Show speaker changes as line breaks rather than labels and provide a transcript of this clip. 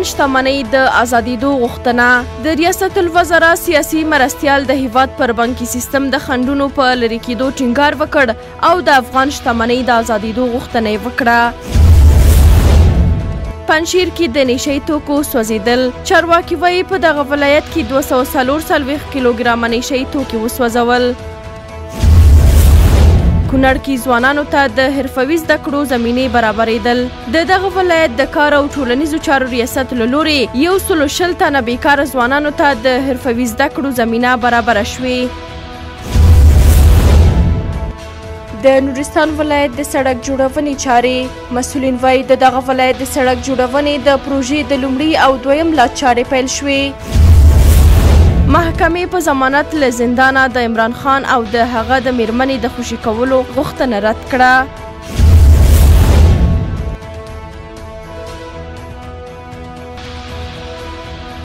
شتمنۍ د ازادېدو غوښتنه. د ریاست الوزرا سیاسي مرستیال د هیواد پر بانکي سیستم د خنډونو په لرې کېدو ټینګار وکړ او د افغان شتمنۍ د ازادېدو غوښتنه یې وکړه. پنجشیر کې د نشهیي توکو سوځېدل. چارواکي وایي په دغه ولایت کې 244 کیلوګرامه نشهیي توکي وسوځول. کونړ کې ځوانانو ته د حرفوي زده کړو زمینې برابرېدل. د دغه ولایت د کار او ټولنیزو چارو ریاست له لورې 120 تنه بیکاره ځوانانو ته د حرفوي زده کړو زمینه برابره شوې. د نورستان ولایت د سړک جوړونې چارې. مسؤلین وایي د دغه ولایت د سړک جوړونې د پروژې د لومړي او دویم لا چارې پیل شوې. محکمې په ضمانت له زندانه د عمران خان او د هغه د میرمنې د خوشي کولو غوښتنه رد کړه.